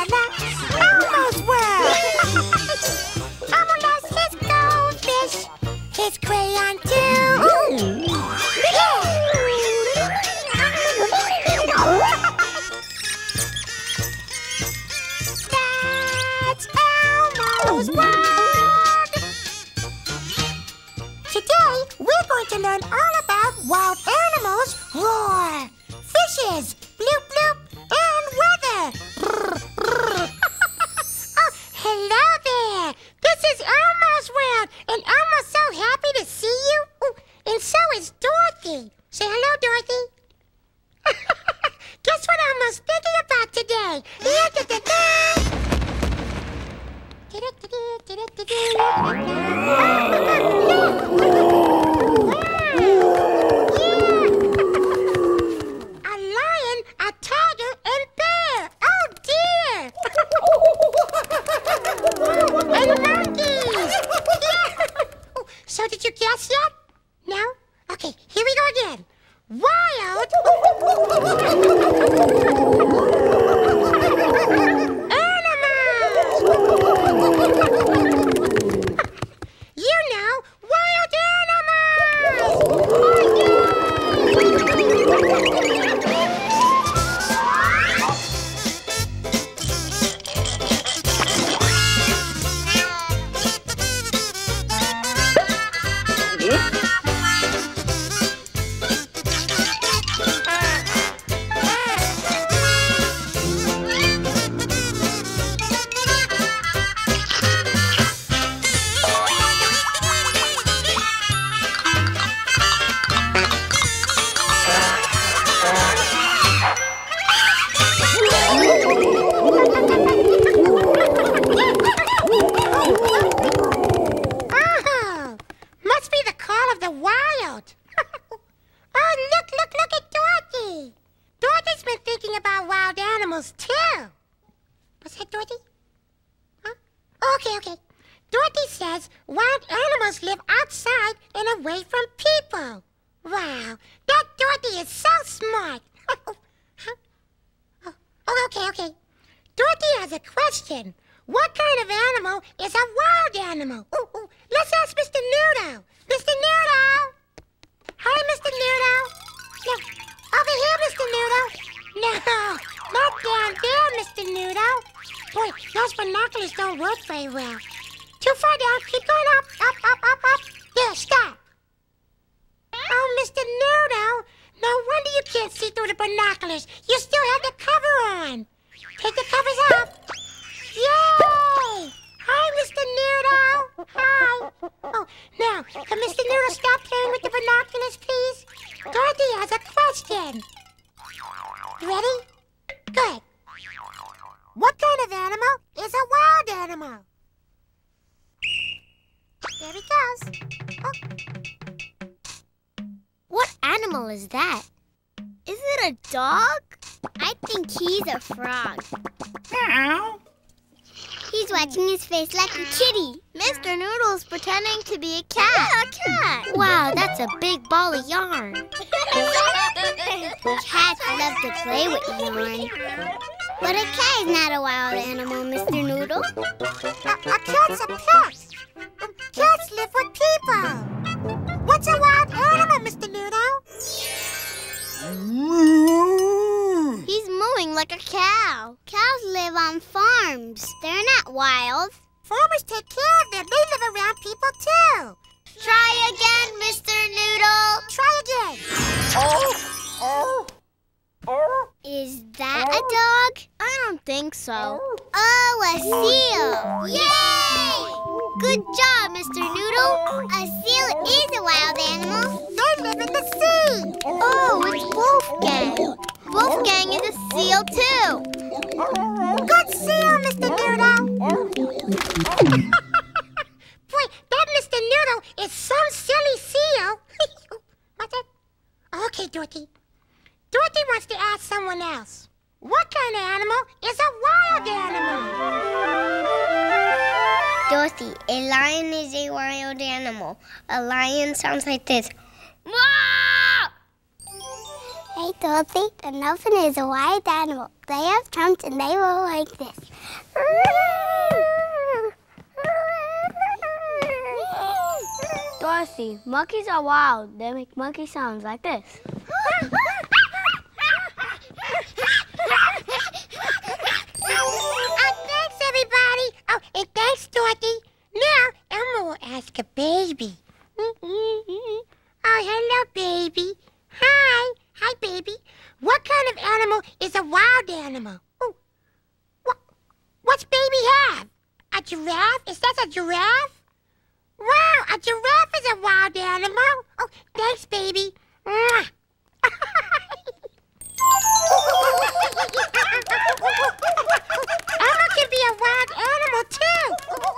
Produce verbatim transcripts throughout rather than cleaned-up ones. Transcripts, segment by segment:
la la, Elmo's world. Elmo loves his goldfish, his crayon too. Yeah. That's Elmo's world. Today we're going to learn all about wild animals, roar, fishes, bloop bloop, and weather. Oh, hello there. This is Elmo's world, and Elmo's so happy to see you. Ooh, and so is Dorothy. Say hello, Dorothy. Guess what Elmo's thinking about today? A lion, a tiger, and bear. Oh dear! And monkeys. Yeah. So did you guess yet? No? Okay, here we go again. Wild animals. You know, wild animals. Too. Was that Dorothy? Huh? Okay, okay. Dorothy says wild animals live outside and away from people. Wow, that Dorothy is so smart. Huh? Oh, okay, okay. Dorothy has a question. What kind of animal is a wild animal? Ooh, ooh. Let's ask Mister Noodle. Mister Noodle. Hi, Mister Noodle. No, over here, Mister Noodle. No, not down there, Mister Noodle. Boy, those binoculars don't work very well. Too far down. Keep going up, up, up, up, up. There, stop. Oh, Mister Noodle. No wonder you can't see through the binoculars. You still have the cover on. Take the covers off. Yay! Hi, Mister Noodle. Hi. Oh, now, can Mister Noodle stop playing with the binoculars, please? Dorothy has a question. Ready? Good. What kind of animal is a wild animal? There he goes. Oh. What animal is that? Is it a dog? I think he's a frog. Meow. He's watching his face like a kitty. Mister Noodle's pretending to be a cat. Yeah, a cat. Wow, that's a big ball of yarn. Cats love to play with yarn. But a cat is not a wild animal, Mister Noodle. A, a cat's a pet. Cats live with people. What's a wild animal, Mister Noodle? He's mooing like a cow. Cows live on farms. They're not wild. Farmers take care of them. They live around people, too. Try again, Mister Noodle. Try again. Oh, oh, oh. Is that a dog? I don't think so. Oh, a seal. Yay! Good job, Mister Noodle. A seal is a wild animal. They live in the sea. Oh, it's Wolfgang. Wolfgang is a seal, too. Good seal, Mister Noodle. Boy, that Mister Noodle is some silly seal. What's that? Okay, Dorothy. Dorothy wants to ask someone else. What kind of animal is a wild animal? Dorothy, a lion is a wild animal. A lion sounds like this. A Hey, Dorothy, an elephant is a wild animal. They have trunks and they roll like this. Dorothy, monkeys are wild. They make monkey sounds like this. Oh, thanks, everybody. Oh, and thanks, Dorothy. Now, Elmo will ask a baby. Oh, hello, baby. Hi. Hi, baby. What kind of animal is a wild animal? Oh, what, what's baby have? A giraffe? Is that a giraffe? Wow, a giraffe is a wild animal. Oh, thanks, baby. Mwah. Elmo can be a wild animal, too.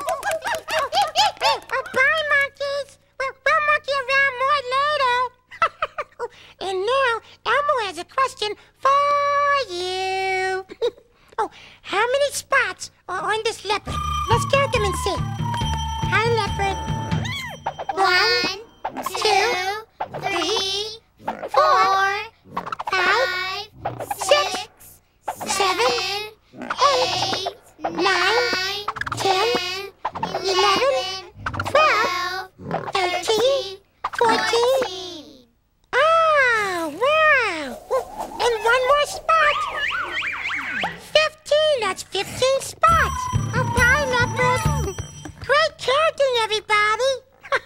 Oh, bye, monkeys. We'll, we'll monkey around more later. And now, Elmo has a question for you. Oh, how many spots are on this leopard? Let's count them and see. Hi, leopard. One, two, three, four, five, six, seven, eight, nine, ten, eleven, twelve, thirteen, fourteen. Oh, wow. And one more spot. Fifteen. That's fifteen spots. Oh, bye, leopard. Great counting, everybody.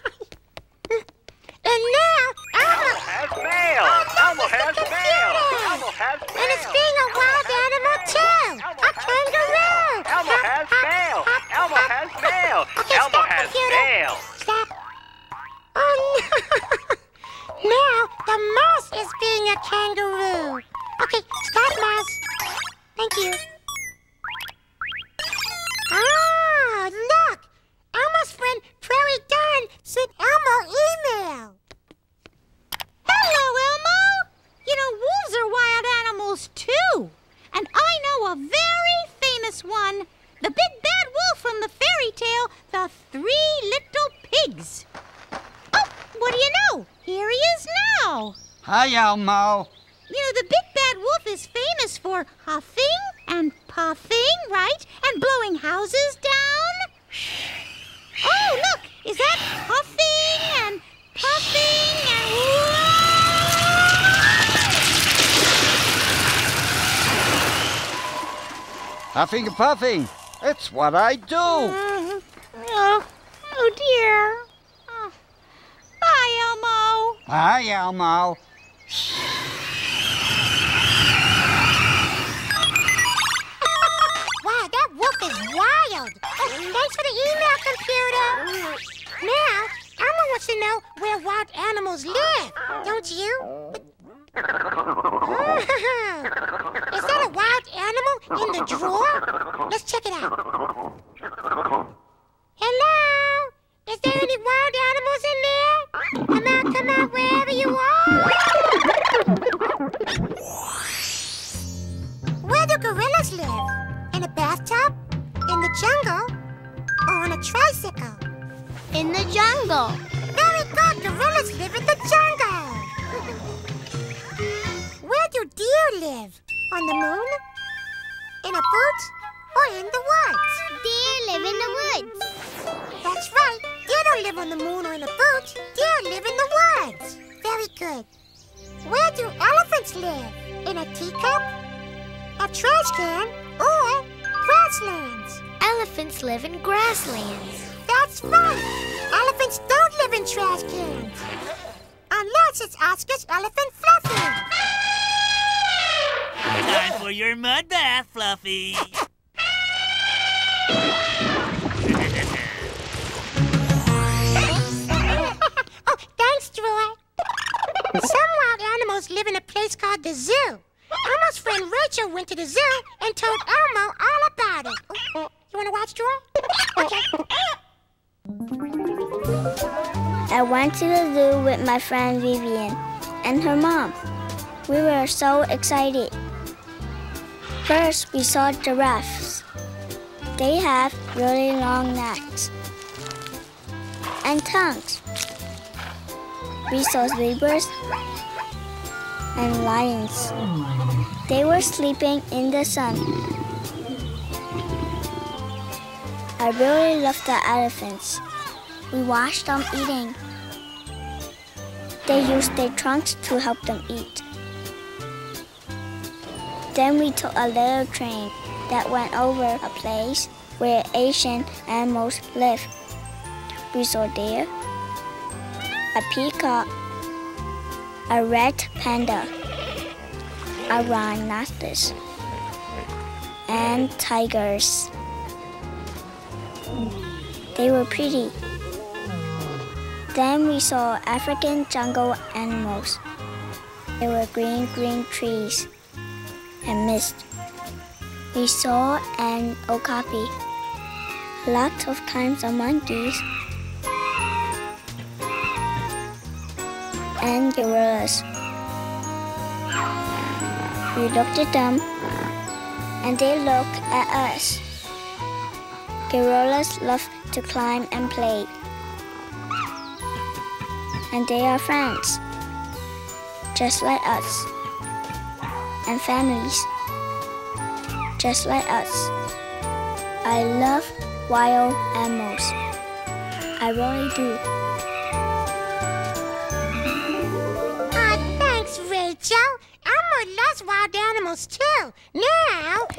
And now, Elmo has mail. Oh, no, Elmo it's the has computer. mail. Elmo has mail. And it's being a wild animal, too. A kangaroo. Elmo Hop, has hop, mail. hop, Elmo hop, has hop. mail. Okay, Elmo stop, has computer. mail. Stop. Oh, no. Now, the mouse is being a kangaroo. Okay, stop, mouse. Thank you. Ah, look. Elmo's friend, Prairie Dawn, sent Elmo email. Hello, Elmo. You know, wolves are wild animals, too. And I know a very famous one. The big bad wolf from the fairy tale, The Three Little Pigs. Oh, what do you know? Here he is now. Hi, Elmo. You know, the big bad wolf is famous for huffing and puffing, right? And blowing houses down. Oh, look, is that huffing and puffing and... Huffing and puffing. It's what I do. Uh, oh, oh dear. Oh. Bye, Elmo. Hi, Elmo. Wow, that wolf is wild. Oh, thanks for the email, computer. Now, Elmo wants to know where wild animals live, don't you? Is that a wild animal in the drawer? Let's check it out. Hello? Is there any wild animals in there? Come out, come out, wherever you are. Where do gorillas live? In a bathtub? In the jungle? Or on a tricycle? In the jungle. Very good. Gorillas live in the jungle. Where do deer live? On the moon? In a boot? Or in the woods? Deer live in the woods. That's right. Deer don't live on the moon or in a boot. Deer live in the woods. Very good. Where do elephants live? In a teacup? A trash can? Or grasslands? Elephants live in grasslands. That's right. Elephants don't live in trash cans. Unless it's Oscar's elephant Fluffy. Time for your mud bath, Fluffy. Oh, thanks, Troy. Some wild animals live in a place called the zoo. Elmo's friend Rachel went to the zoo and told Elmo all about it. Oh, you want to watch, Troy? Okay. I went to the zoo with my friend Vivian and her mom. We were so excited. First, we saw giraffes. They have really long necks and tongues. We saw zebras, and lions. They were sleeping in the sun. I really loved the elephants. We watched them eating. They used their trunks to help them eat. Then we took a little train that went over a place where Asian animals live. We saw deer, a peacock, a red panda, a rhinoceros, and tigers. They were pretty. Then we saw African jungle animals. There were green, green trees and mist. We saw an okapi, lots of kinds of monkeys, and gorillas. We looked at them, and they looked at us. Gorillas love to climb and play, and they are friends, just like us, and families, just like us. I love wild animals. I really do. Oh, thanks, Rachel. Elmo loves wild animals, too. Now...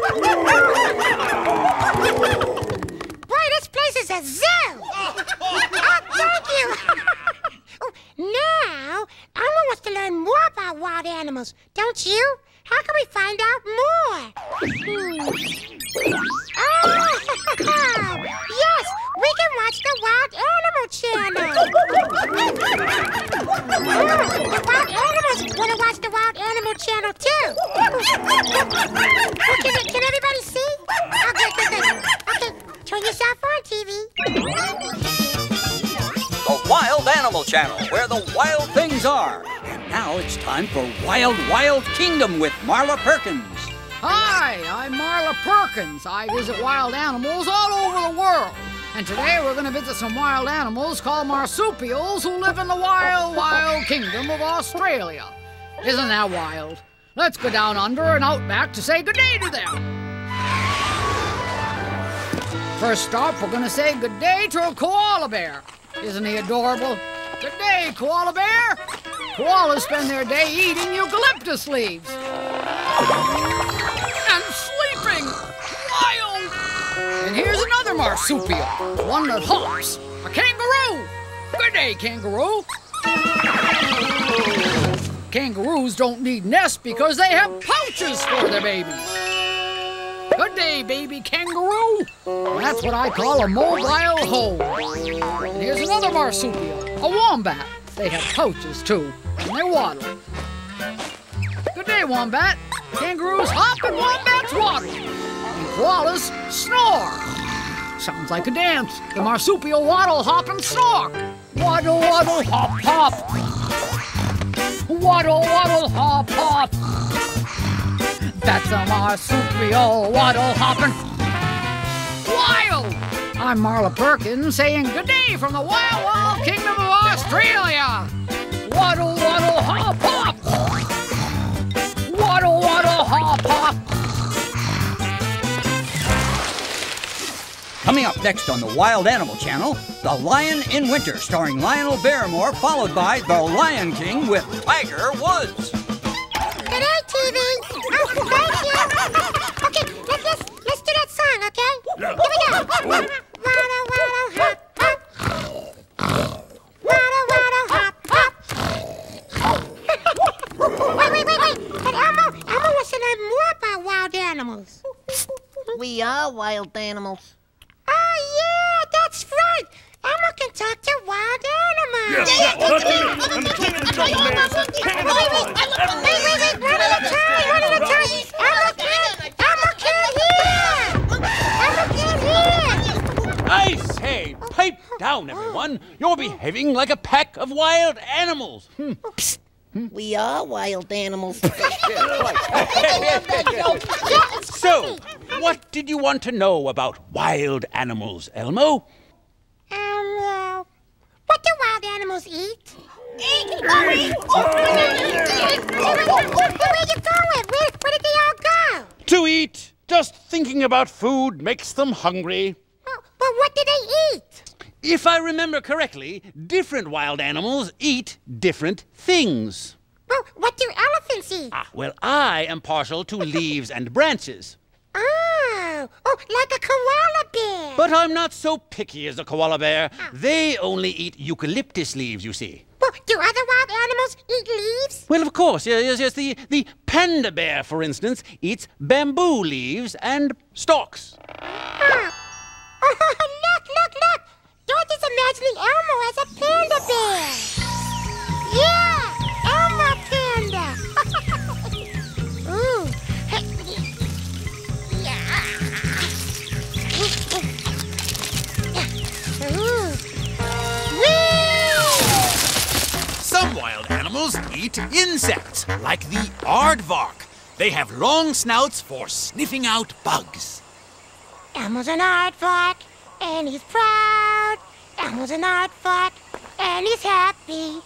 Boy, this place is a zoo. Oh, thank you. Oh, now, Elmo wants to learn more about wild animals, don't you? How can we find out more? Hmm. Oh, yes, we can watch the Wild Animal Channel. Oh, the wild animals want to watch the Wild Animal Channel, too. Oh, can, can everybody see? Okay, good, good. Okay, turn yourself on, T V. The Wild Animal Channel, where the wild things are. And now it's time for Wild Wild Kingdom with Marla Perkins. Hi, I'm Marla Perkins. I visit wild animals all over the world. And today we're going to visit some wild animals called marsupials who live in the wild, wild kingdom of Australia. Isn't that wild? Let's go down under and out back to say good day to them. First stop, we're going to say good day to a koala bear. Isn't he adorable? Good day, koala bear. Koalas spend their day eating eucalyptus leaves. And sleeping. Wild. And here's another marsupial, one that hops. A kangaroo. Good day, kangaroo. Kangaroos don't need nests because they have pouches for their babies. Good day, baby kangaroo. And that's what I call a mobile home. And here's another marsupial, a wombat. They have pouches, too, and they waddle. Good day, wombat. Kangaroos hop and wombats waddle. And koalas snore. Sounds like a dance. The marsupial waddle, hop, and snore. Waddle, waddle, hop, hop. Waddle, waddle, hop, hop. That's a marsupial waddle hoppin' wild. I'm Marla Perkins saying good day from the wild, wild kingdom of Australia. Waddle, waddle, hop, hop. Waddle, waddle, hop, hop. Coming up next on the Wild Animal Channel, The Lion in Winter, starring Lionel Barrymore, followed by The Lion King with Tiger Woods. Good day, T V. Oh, thank you. Okay, let's, let's, let's do that song, okay? Here we go. Waddle, waddle, hop, hop. Waddle, waddle, hop, hop. Wait, wait, wait, wait. But Elmo, Elmo wants to learn more about wild animals. We are wild animals. Oh, yeah, that's right. Elmo can talk to wild animals. Yes, that's me. I'm the king of the jungle, man. King of the jungle. Wait, wait, wait, one at a time, one at a time. Elmo can't, Elmo can't hear. Elmo can't hear. I say, pipe down, everyone. You're behaving like a pack of wild animals. Hmm. Psst. We are wild animals. So, what did you want to know about wild animals, Elmo? Um, uh, what do wild animals eat? Eat! you going? Where, where did they all go? To eat. Just thinking about food makes them hungry. Oh, but what did they eat? If I remember correctly, different wild animals eat different things. Well, what do elephants eat? Ah, well, I am partial to leaves and branches. Oh, oh, like a koala bear. But I'm not so picky as a koala bear. Oh. They only eat eucalyptus leaves, you see. Well, do other wild animals eat leaves? Well, of course, yes, yes, yes. The, the panda bear, for instance, eats bamboo leaves and stalks. Oh, oh look, look, look. Dorothy's imagining Elmo as a panda bear. Yeah, Elmo panda. Ooh. Some wild animals eat insects, like the aardvark. They have long snouts for sniffing out bugs. Elmo's an aardvark, and he's proud. Elmo's an aardvark, and he's happy.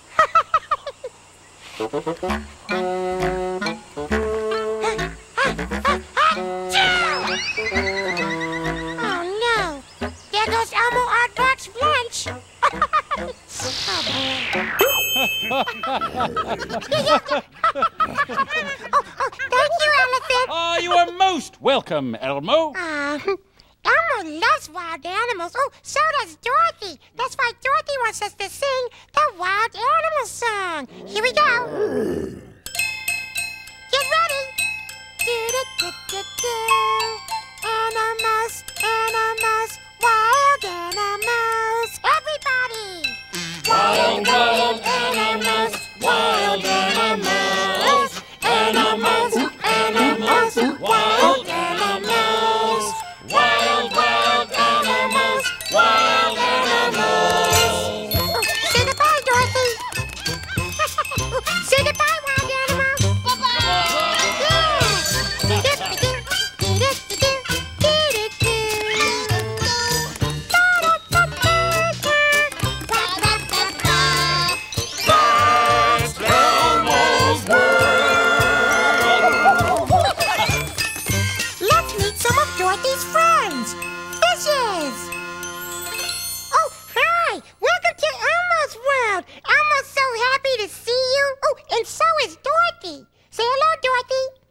Oh no! There goes Elmo Aardvark's lunch. Oh boy. oh, oh, thank you, Elephant. Oh, you are most welcome, Elmo. Uh, Elmo loves wild animals. Oh, so does Dorothy. That's why Dorothy wants us to sing the wild animal song. Here we go. Get ready. Do-do-do-do-do. Animals, animals, wild animals. Everybody. Wild, wild animals, wild animals, animals, animals, wild animals, wild, wild animals, wild animals. Oh, say goodbye, Dorothy. Say goodbye, wild animals. Bye-bye. Yeah. Dorothy's friends, fishes. Oh, hi. Welcome to Elmo's world. Elmo's so happy to see you. Oh, and so is Dorothy. Say hello, Dorothy.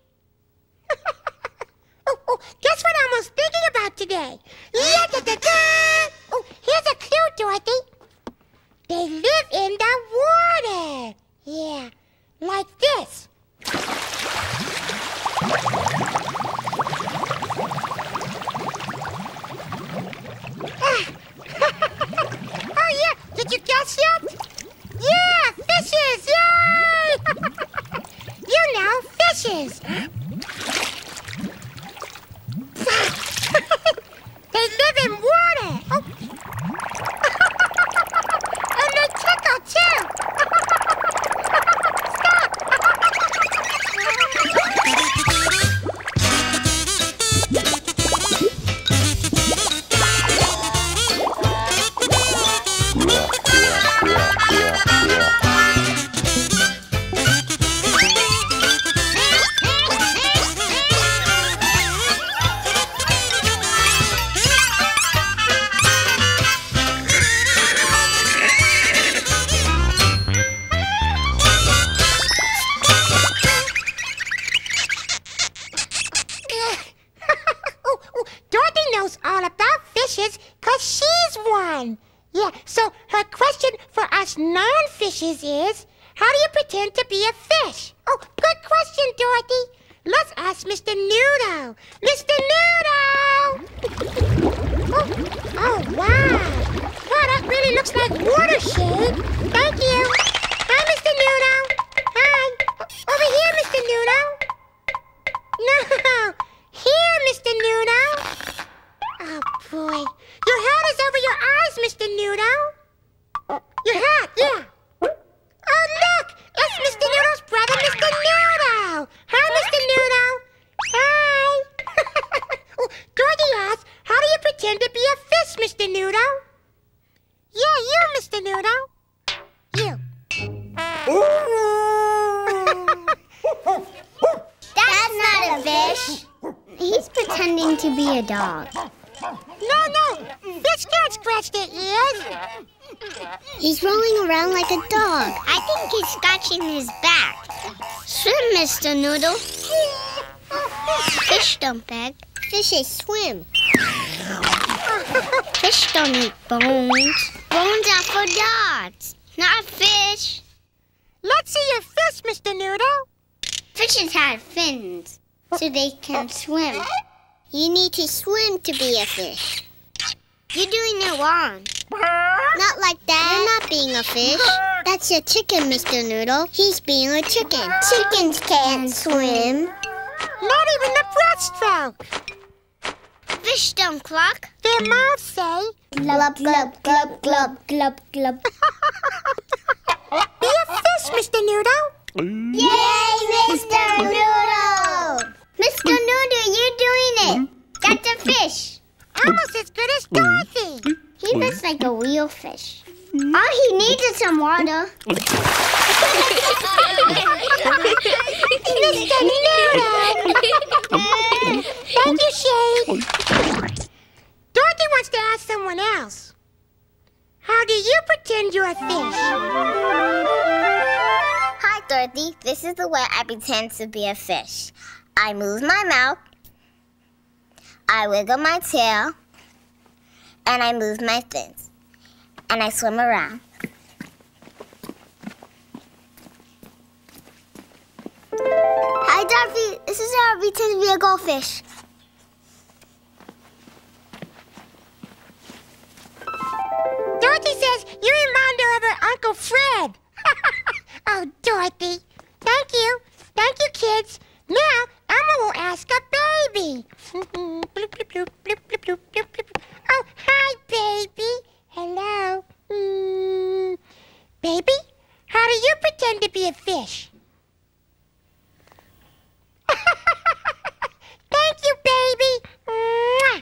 oh, oh, guess what Elmo's thinking about today? Yeah-da-da-da. Oh, here's a clue, Dorothy. They live in the water. Yeah, like this. Oh, yeah. Did you guess yet? Yeah, fishes. Yay! You know, fishes. They live in water. Oh. And they tickle, too. Stop. all about fishes because she's one. Yeah, so her question for us non-fishes is, how do you pretend to be a fish? Oh, good question, Dorothy. Let's ask Mister Nudo. Mister Nudo! Oh, oh, wow. Wow, that really looks like watershed. Thank you. Hi, Mister Nudo. Hi. Over here, Mister Nudo. No, here, Mister Nudo. Oh, boy. Your hat is over your eyes, Mister Nudo. Your hat, yeah. Oh, look! It's Mister Noodle's brother, Mister Nudo! Hi, Mister Nudo! Hi! Oh, Dorothy asked, how do you pretend to be a fish, Mister Nudo? Yeah, you, Mister Nudo. You. a fish. He's pretending to be a dog. No, no, fish can't scratch their ears. He's rolling around like a dog. I think he's scratching his back. Swim, Mister Noodle. Fish don't beg. Fishes swim. Fish don't eat bones. Bones are for dogs, not fish. Let's see your fish, Mister Noodle. Fishes have fins, so they can swim. You need to swim to be a fish. You're doing it wrong. Not like that. You're not being a fish. That's a chicken, Mister Noodle. He's being a chicken. Chickens can't swim. Not even the breaststroke. Fish don't cluck. Their mouths say, glub, glub, glub, glub, glub, glub. Be a fish, Mister Noodle. Yay, Mister Noodle! Mister Noodle, you're doing it. That's a fish. Almost as good as Dorothy. He looks like a real fish. All he needs is some water. Mister Noodle! Thank you, Shade. Dorothy wants to ask someone else. How do you pretend you're a fish? Hi, Dorothy. This is the way I pretend to be a fish. I move my mouth, I wiggle my tail, and I move my fins. And I swim around. Hi, Dorothy. This is how I pretend to be a goldfish. Dorothy says you remind her of her Uncle Fred. Oh, Dorothy. Thank you. Thank you, kids. Now, Elmo will ask a baby. bloop, bloop, bloop, bloop, bloop, bloop, bloop, bloop. Oh, hi, baby. Hello. Mm. Baby, how do you pretend to be a fish? Thank you, baby. Mwah.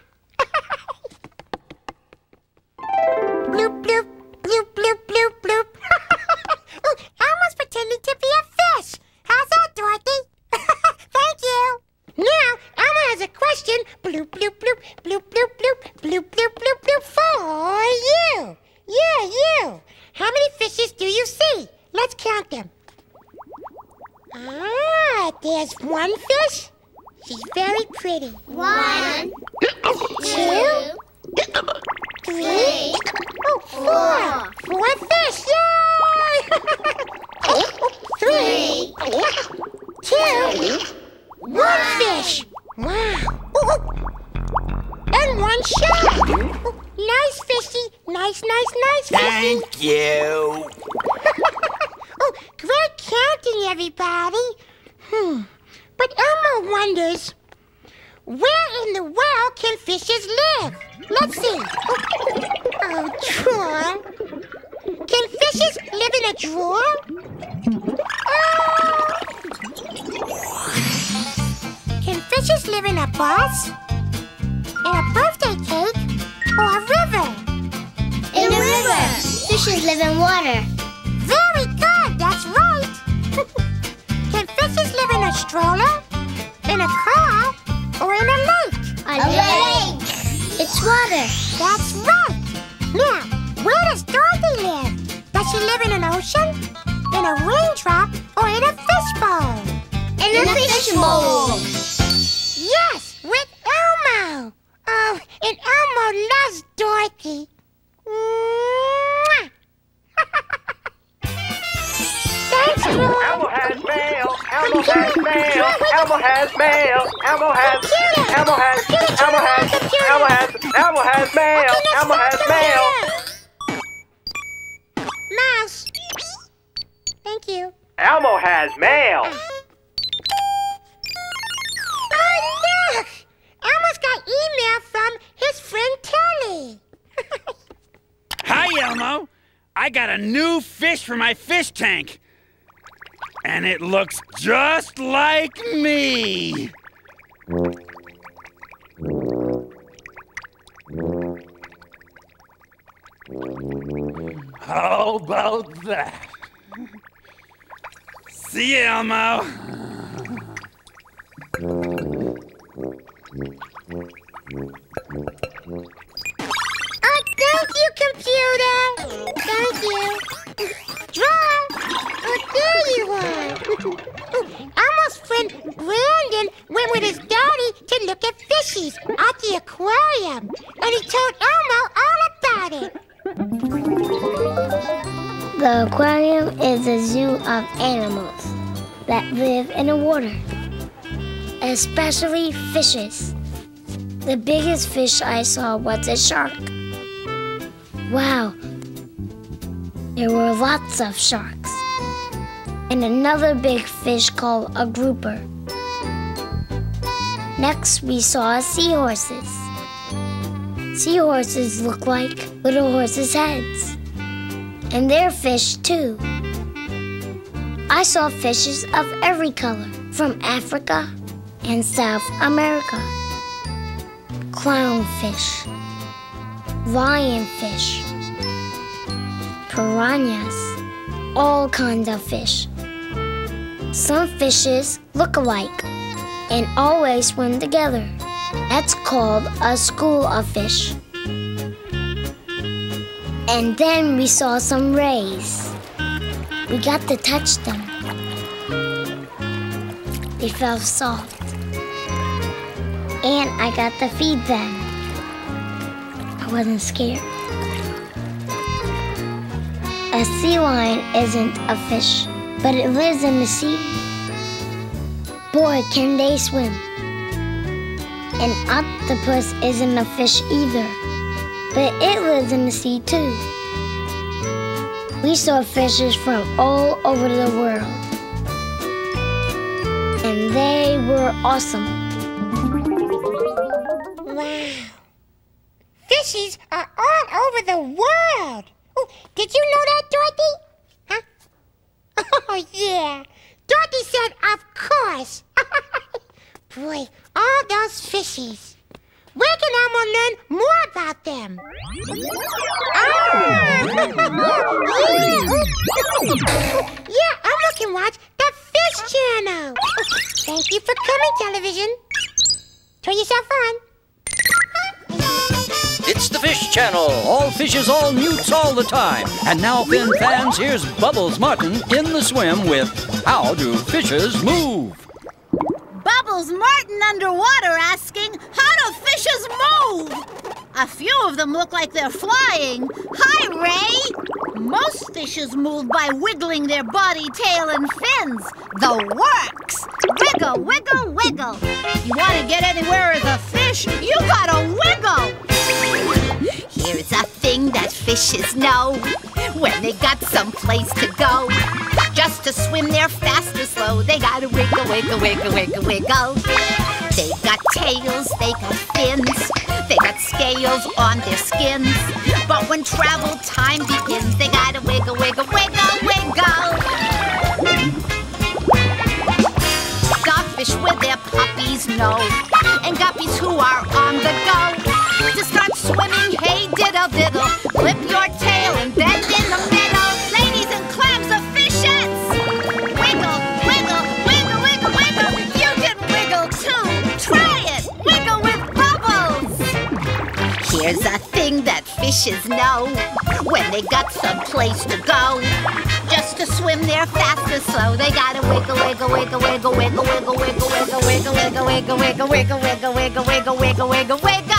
Bloop, bloop, bloop, bloop, bloop, bloop. Oh, Elmo's pretending to be a fish. How's that, Dorothy? Thank you. Now, Elmo has a question. Bloop, bloop, bloop, bloop, bloop, bloop, bloop, bloop, bloop, bloop for you. Yeah, you. How many fishes do you see? Let's count them. Ah, there's one fish. She's very pretty. One, two, three, oh, four. Four fish, yay! Oh, three, two, one fish. Wow. Oh, oh. And one shark. Oh, nice fishy. Nice, nice, nice fishy. Thank you. Oh, great counting, everybody. Hmm. But Elmo wonders, where in the world can fishes live? Let's see. Oh, oh, drawer. Can fishes live in a drawer? Oh. Can fishes live in a bus? In a birthday cake? Or a river? in a river. Fishes live in water. Very good, that's right. Can fishes live in a stroller, in a car, or in a lake? A, a lake. lake. It's water. That's right. Now, where does Dorothy live? Does she live in an ocean, in a raindrop, or in a fishbowl? In, in a, a fish bowl. bowl. Yes, with Elmo. Oh, and Elmo loves Dorothy. Mwah. Thanks, Drew. Elmo has mail. Elmo has mail. Elmo has mail. Elmo has. Elmo has. Elmo has. Elmo has. Elmo has mail. Elmo has mail. Mouse. Thank you. Elmo has mail. Oh, look! Elmo's got email from his friend Telly. Hi, Elmo. I got a new fish for my fish tank. And it looks just like me. How about that? See you, Elmo. of animals that live in the water, especially fishes. The biggest fish I saw was a shark. Wow, there were lots of sharks. And another big fish called a grouper. Next, we saw seahorses. Seahorses look like little horses' heads. And they're fish too. I saw fishes of every color from Africa and South America. Clownfish, lionfish, piranhas, all kinds of fish. Some fishes look alike and always swim together. That's called a school of fish. And then we saw some rays. We got to touch them. They felt soft. And I got to feed them. I wasn't scared. A sea lion isn't a fish, but it lives in the sea. Boy, can they swim. An octopus isn't a fish either, but it lives in the sea too. We saw fishes from all over the world, and they were awesome. Wow. Fishes are all over the world. Oh, did you know that, Dorothy? Huh? Oh, yeah. Dorothy said, of course. Boy, all those fishies. Where can Elmo learn more about them? Ah! Yeah, Elmo can watch the Fish Channel. Thank you for coming, television. Turn yourself on. It's the Fish Channel. All fishes, all newts, all the time. And now, Fin fans, here's Bubbles Martin in the swim with How Do Fishes Move? Bubbles Martin underwater asking, how do fishes move? A few of them look like they're flying. Hi, Ray! Most fishes move by wiggling their body, tail, and fins. The works! Wiggle, wiggle, wiggle. You want to get anywhere as a fish, you gotta wiggle! Here's a thing that fishes know when they got someplace to go. Just to swim there fast or slow, they gotta wiggle, wiggle, wiggle, wiggle, wiggle. They got tails, they got fins, they got scales on their skins. But when travel time begins, they gotta wiggle, wiggle, wiggle, wiggle. Dogfish with their puppies know, and guppies who are on the go. To start swimming, hey diddle diddle, flip your tail and bend in the middle. Ladies and clams of fishettes, wiggle, wiggle, wiggle, wiggle, wiggle. You can wiggle too. Try it. Wiggle with bubbles. Here's a thing that fishes know when they got someplace to go. Just to swim there fast or slow, they gotta wiggle, wiggle, wiggle, wiggle, wiggle, wiggle, wiggle, wiggle, wiggle, wiggle, wiggle, wiggle, wiggle, wiggle, wiggle, wiggle, wiggle, wiggle, wiggle.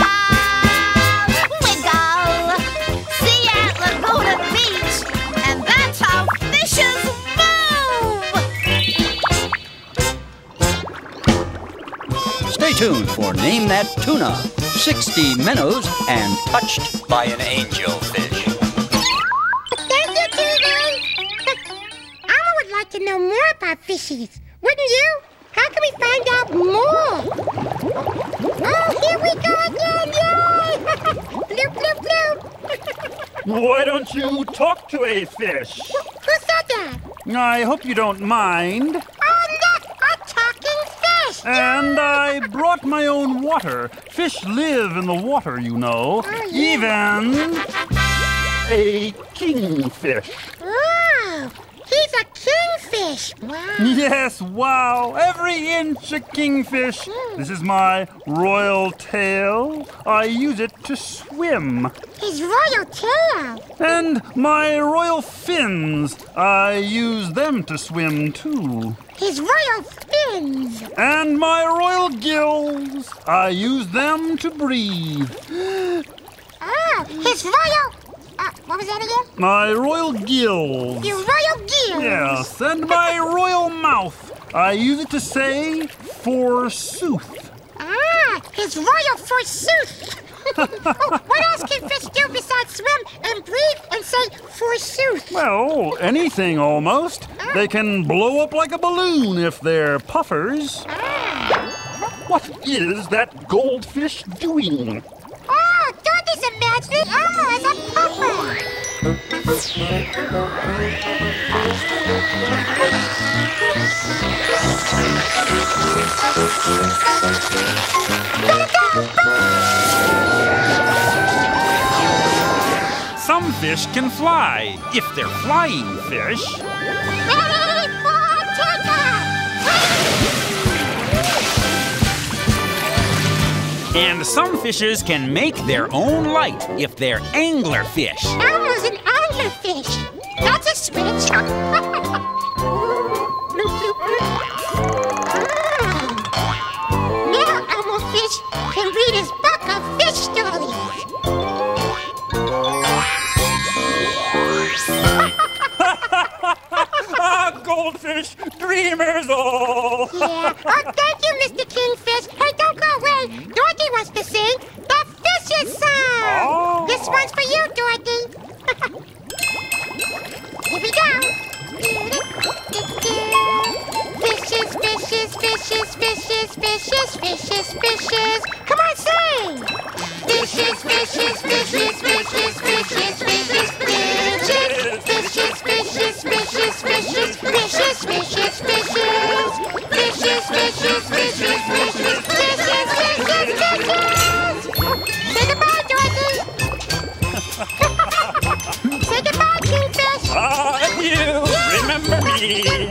Stay tuned for Name That Tuna, sixty minnows, and Touched by an Angelfish. Thank you, Tina. Elmo would like to know more about fishies. Wouldn't you? How can we find out more? Oh, here we go again, yay! Bloop, bloop, bloop. Why don't you talk to a fish? Who said that? I hope you don't mind. Oh, look, a talking fish! And I brought my own water. Fish live in the water, you know. Oh, yeah. Even a kingfish. Wow, he's a kingfish. Wow. Yes, wow. Every inch a kingfish. Mm. This is my royal tail. I use it to swim. His royal tail. And my royal fins. I use them to swim, too. His royal fins. And my royal gills. I use them to breathe. Oh, his royal... Uh, What was that again? My royal gills. Your royal gills. Yes, and my royal mouth. I use it to say forsooth. Ah, his royal forsooth. Oh, what else can fish do besides swim and breathe and say forsooth? Well, anything almost. Ah. They can blow up like a balloon if they're puffers. Ah. What is that goldfish doing? Oh, Dorothy's imagining Elmo as a puffer. Some fish can fly, if they're flying fish. Ready for takeoff! And some fishes can make their own light if they're anglerfish. Elmo's an anglerfish. That's a switch. Now Elmo Fish can read his book of fish stories. Ah, goldfish, dreamers all. Yeah. Oh, thank you, Mister Kingfish. Hey, don't go away. Dorothy wants to sing the Fishes song. Oh. This one's for you, Dorothy. Here we go. Fishes, fishes, fishes, fishes, fishes, fishes, fishes. Come on, sing. Fishes, fishes, fishes, fishes, fishes, fishes, fishes. Fishes, fishes, fishes, fishes, fishes, fishes, fishes. Fishes, fishes, fishes, fishes, fishes, fishes, fishes. Say goodbye, Dorothy. Say goodbye, Kingfish. Ah, you remember me.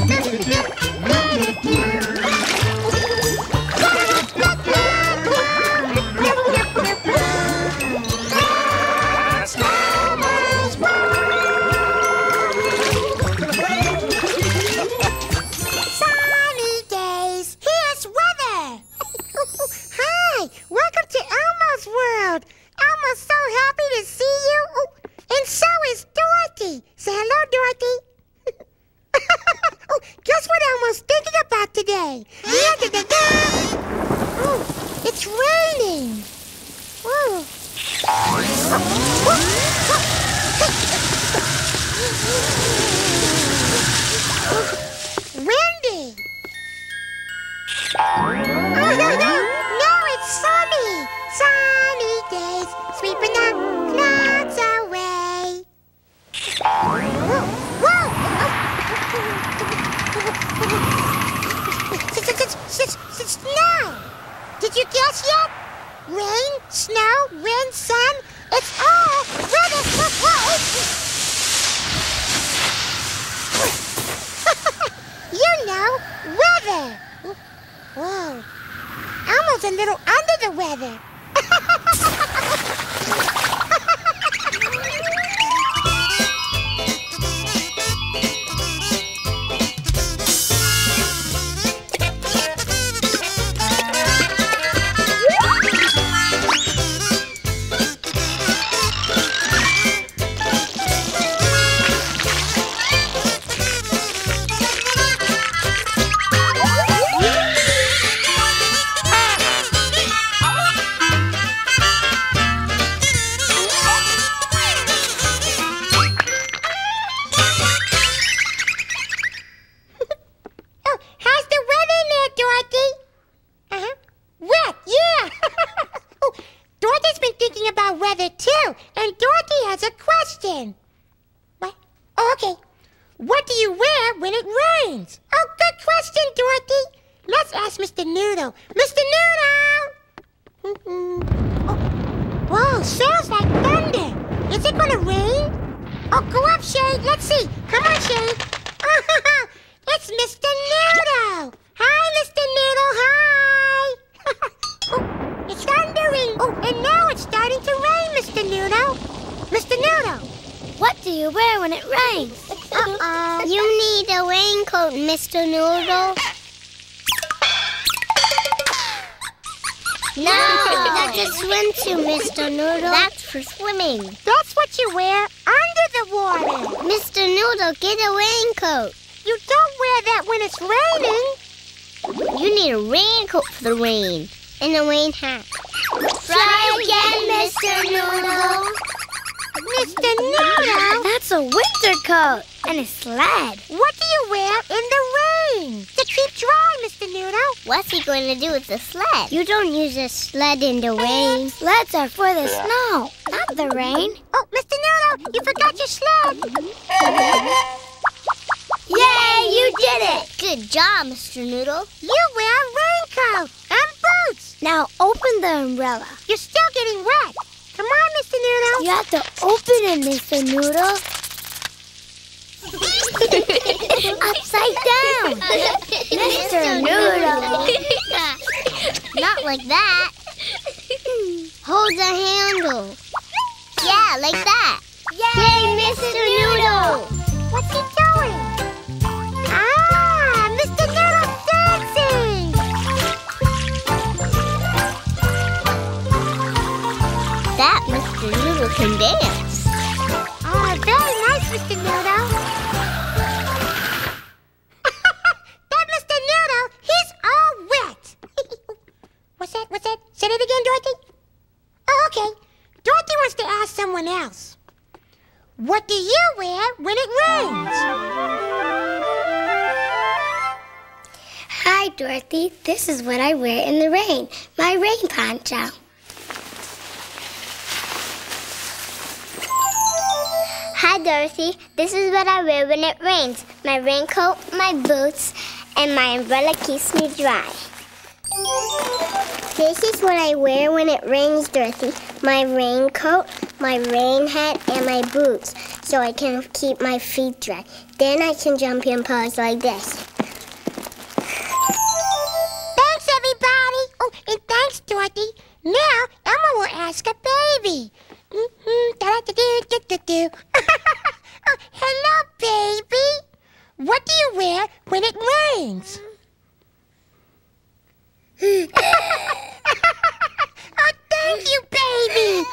Sunny days. Here's weather. Hi, welcome to Elmo's world. Elmo's so happy to see you. Oh, and so is Dorothy. Say hello, Dorothy. Oh, guess what Elmo's thinking about today? Oh, it's raining. Whoa. Windy. No, it's sunny. Sunny days, sweeping the clouds away. Whoa, whoa. Snow. Did you guess yet? Rain, snow, wind, sun. It's all weather. You know, weather. Whoa. Elmo's a little under the weather. What do you wear when it rains? Oh, good question, Dorothy. Let's ask Mister Noodle. Mister Noodle! Oh, whoa, sounds like thunder. Is it gonna rain? Oh, go up, Shade. Let's see. Come on, Shade. Oh, it's Mister Noodle. Hi, Mister Noodle. Hi. Oh, it's thundering. Oh, and now it's starting to rain, Mister Noodle. Mister Noodle. What do you wear when it rains? Uh-oh. You need a raincoat, Mister Noodle. No, that's a swimsuit, Mister Noodle. That's for swimming. That's what you wear under the water. Mister Noodle, get a raincoat. You don't wear that when it's raining. You need a raincoat for the rain. And a rain hat. Try again, Mister Noodle. Mister Noodle? That's a winter coat and a sled. What do you wear in the rain? To keep dry, Mister Noodle. What's he going to do with the sled? You don't use a sled in the rain. Sleds are for the snow, not the rain. Oh, Mister Noodle, you forgot your sled. Yay, you did it! Good job, Mister Noodle. You wear a raincoat and boots. Now open the umbrella. You're still getting wet. Come on, Mister Noodle. You have to open it, Mister Noodle. Upside down. Mister Noodle. Not like that. Hold the handle. Yeah, like that. Yay, Mister Noodle. What's he doing? Ah, Mister Noodle's dancing. That Mister Noodle can dance. Oh, very nice, Mister Noodle. That Mister Noodle, he's all wet. What's that? What's that? Say it again, Dorothy. Oh, okay. Dorothy wants to ask someone else. What do you wear when it rains? Hi, Dorothy. This is what I wear in the rain. My rain poncho. Hi, Dorothy. This is what I wear when it rains. My raincoat, my boots, and my umbrella keeps me dry. This is what I wear when it rains, Dorothy. My raincoat, my rain hat, and my boots, so I can keep my feet dry. Then I can jump in pose like this. Thanks, everybody. Oh, and thanks, Dorothy. Now, Elmo will ask a baby. Mm-hmm. Da-da-da-do-do-do-do. Oh, hello, baby. What do you wear when it rains? Oh, thank you, baby.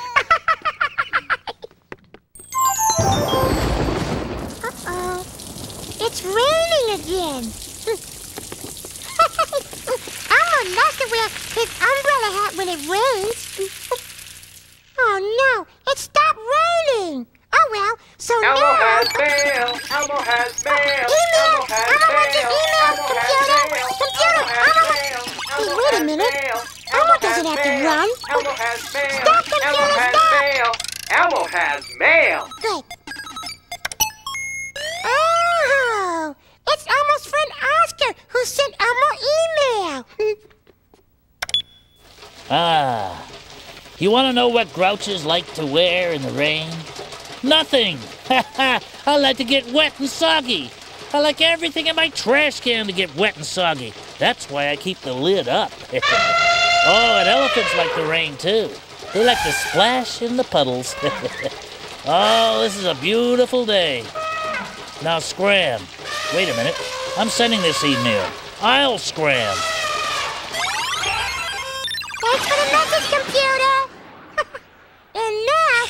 Uh-oh. It's raining again. Elmo loves to wear his umbrella hat when it rains. Oh, no. It stopped raining. Oh, well, so Elmo now... has mail. Elmo has mail. Email. Elmo has Elmo wants his mail. email. Elmo has Computer. mail. Computer. Elmo has Elmo... mail. Hey, Elmo wait a has minute. mail. Elmo doesn't have to run. Elmo has mail. Stop, computer, Elmo has stop. mail. Elmo has mail. Good. Oh, it's Elmo's friend Oscar who sent Elmo email. Ah, you want to know what grouches like to wear in the rain? Nothing. I like to get wet and soggy. I like everything in my trash can to get wet and soggy. That's why I keep the lid up. Oh, and elephants like the rain too. They like to splash in the puddles. Oh, this is a beautiful day. Now scram. Wait a minute. I'm sending this email. I'll scram. Thanks for the message, computer. And now...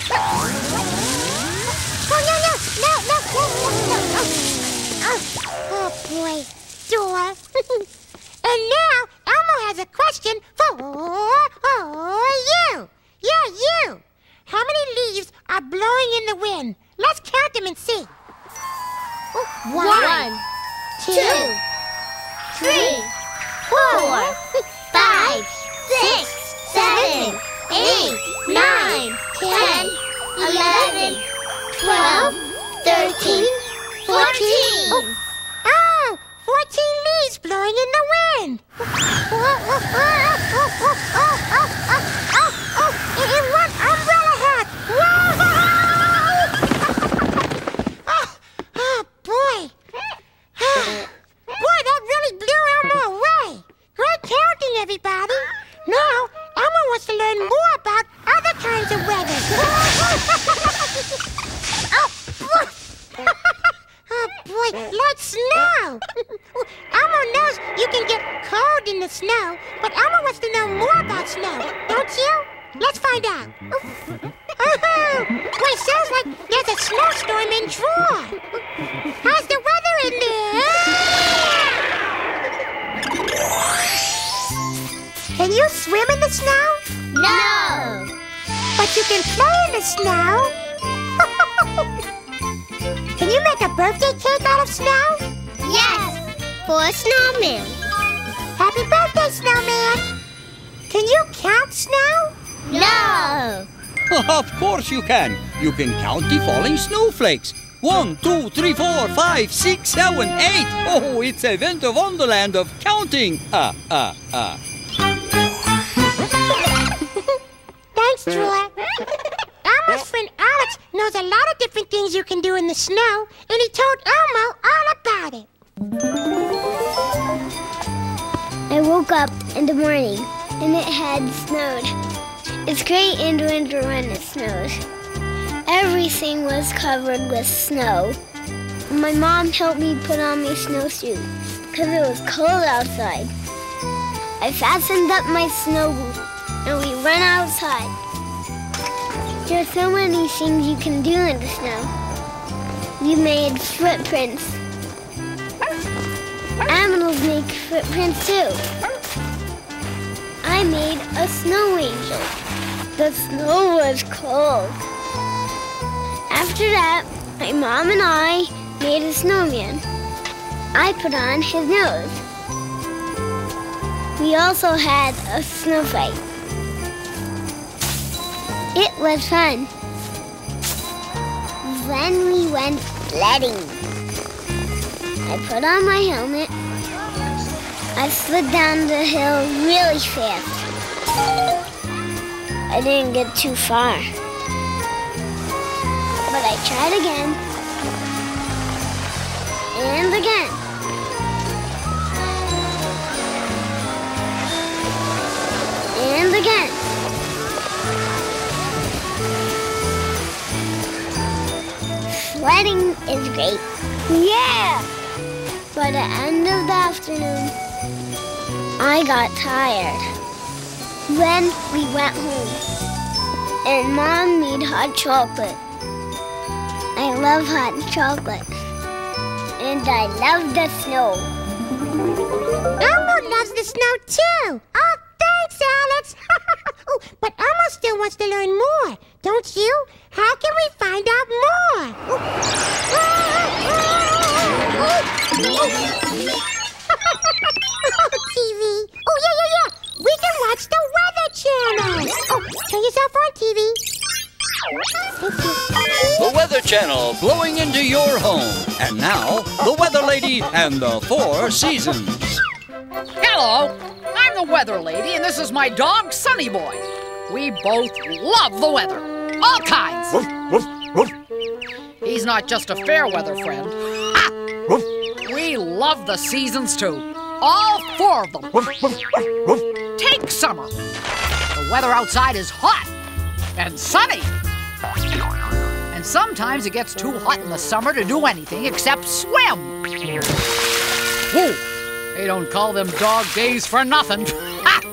Oh, no, no, no, no, no, no, no. Oh, oh, boy. Door. And now, Elmo has a question for you. Yeah, you. How many leaves are blowing in the wind? Let's count them and see. Oh, one, One, two, two, three, four, five, six, seven, eight, nine, ten, eleven, twelve, thirteen, fourteen. Oh, oh, fourteen leaves blowing in the wind. Oh, oh, oh, oh, oh, oh, oh, oh, oh, oh, in one umbrella hat. Whoa! Oh, oh, boy. Boy, that really blew Elmo away. Great counting, everybody. Now, Elmo wants to learn more about other kinds of weather. Oh, oh, boy, like snow. Elmo knows you can get cold in the snow, but Elmo wants to know more about snow, don't you? Let's find out. Well, it sounds like there's a snowstorm in Troy. How's the weather in there? Can you swim in the snow? No. But you can play in the snow. Can you make a birthday cake out of snow? Yes, for a snowman. Happy birthday, snowman. Can you count snow? No. Of course you can. You can count the falling snowflakes. One, two, three, four, five, six, seven, eight. Oh, it's a winter wonderland of counting. Ah, ah, ah. Thanks, Troy. Elmo's friend Alex knows a lot of different things you can do in the snow, and he told Elmo all about it. I woke up in the morning, and it had snowed. It's great in winter when it snows. Everything was covered with snow. My mom helped me put on my snowsuit because it was cold outside. I fastened up my snow boot and we went outside. There are so many things you can do in the snow. We made footprints. Animals make footprints too. I made a snow angel. The snow was cold. After that, my mom and I made a snowman. I put on his nose. We also had a snow fight. It was fun. Then we went sledding. I put on my helmet. I slid down the hill really fast. I didn't get too far. But I tried again. And again. And again. Sledding is great. Yeah! By the end of the afternoon, I got tired. Then we went home, and Mom made hot chocolate. I love hot chocolate, and I love the snow. Elmo loves the snow too. Oh, thanks, Alex. Oh, but Elmo still wants to learn more, don't you? How can we find out more? Oh, T V. Oh, yeah, yeah, yeah. We can watch the Weather Channel. Oh, turn yourself on, T V. The Weather Channel blowing into your home. And now, the Weather Lady and the Four Seasons. Hello, I'm the Weather Lady, and this is my dog, Sunny Boy. We both love the weather. All kinds. He's not just a fair weather friend. Ha! We love the seasons too. All four of them. Take summer. The weather outside is hot and sunny. And sometimes it gets too hot in the summer to do anything except swim. Whoa! They don't call them dog days for nothing. Ha!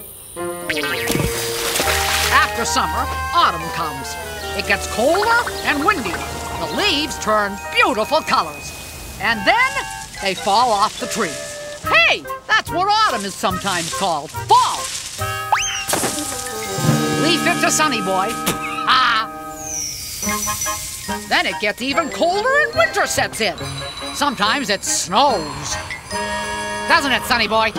After summer, autumn comes. It gets colder and windier. The leaves turn beautiful colors. And then they fall off the trees. Hey, that's what autumn is sometimes called. Fall. Leave it to Sunny Boy. Ah. Then it gets even colder and winter sets in. Sometimes it snows. Doesn't it, Sunny Boy?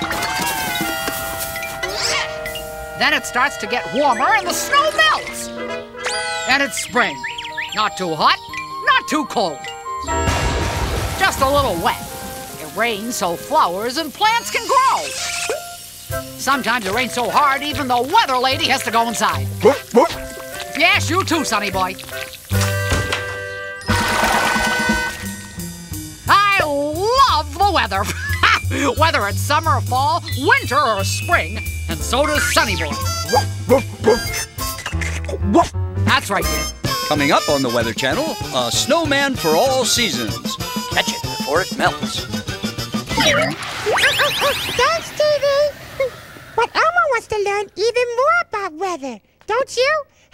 Then it starts to get warmer and the snow melts. And it's spring. Not too hot, not too cold. Just a little wet. It rains so flowers and plants can grow. Sometimes it rains so hard even the Weather Lady has to go inside. Yes, you too, Sunny Boy. I love the weather. Whether it's summer, fall, winter, or spring, and so does Sunny Boy. That's right, dear. Coming up on the Weather Channel, a snowman for all seasons. Catch it before it melts. Thanks, T V. But Elmo wants to learn even more about weather, don't you?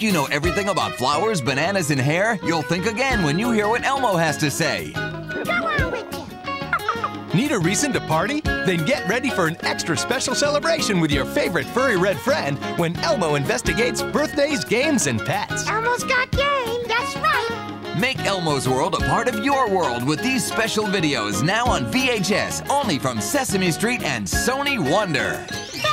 Think you know everything about flowers, bananas, and hair? You'll think again when you hear what Elmo has to say. Need a reason to party? Then get ready for an extra special celebration with your favorite furry red friend when Elmo investigates birthdays, games, and pets. Elmo's got game, that's right. Make Elmo's World a part of your world with these special videos now on V H S, only from Sesame Street and Sony Wonder.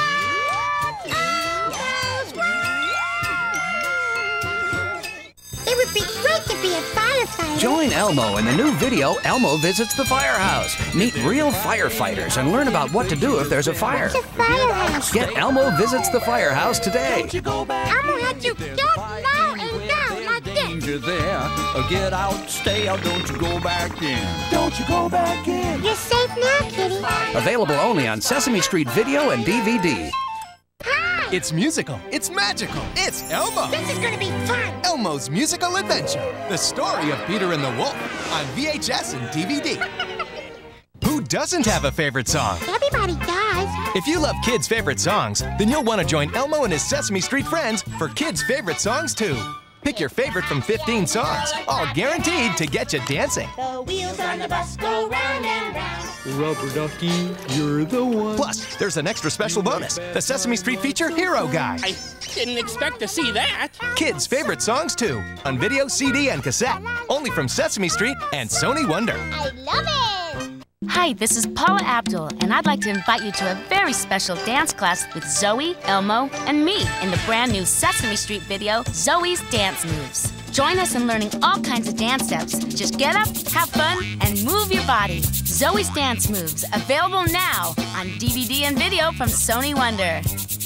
It would be great to be a firefighter. Join Elmo in the new video, Elmo Visits the Firehouse. Meet real firefighters and learn about what to do if there's a fire. What's a firehouse? Get Elmo Visits the Firehouse today. Elmo had to get low and go like this. Danger there. Uh, Get out, stay out, don't you go back in. Don't you go back in. You're safe now, kitty. Available only on Sesame Street Video and D V D. It's musical. It's magical. It's Elmo. This is gonna be fun. Elmo's Musical Adventure. The story of Peter and the Wolf on V H S and D V D. Who doesn't have a favorite song? Everybody does. If you love kids' favorite songs, then you'll want to join Elmo and his Sesame Street friends for kids' favorite songs too. Pick your favorite from fifteen songs, all guaranteed to get you dancing. The wheels on the bus go round and round. Rubber ducky, you're the one. Plus, there's an extra special bonus, the Sesame Street feature Hero Guide. I didn't expect to see that. Kids' favorite songs too, on video, C D, and cassette. Only from Sesame Street and Sony Wonder. I love it! Hi, this is Paula Abdul, and I'd like to invite you to a very special dance class with Zoe, Elmo, and me in the brand new Sesame Street video, Zoe's Dance Moves. Join us in learning all kinds of dance steps. Just get up, have fun, and move your body. Zoe's Dance Moves, available now on D V D and video from Sony Wonder.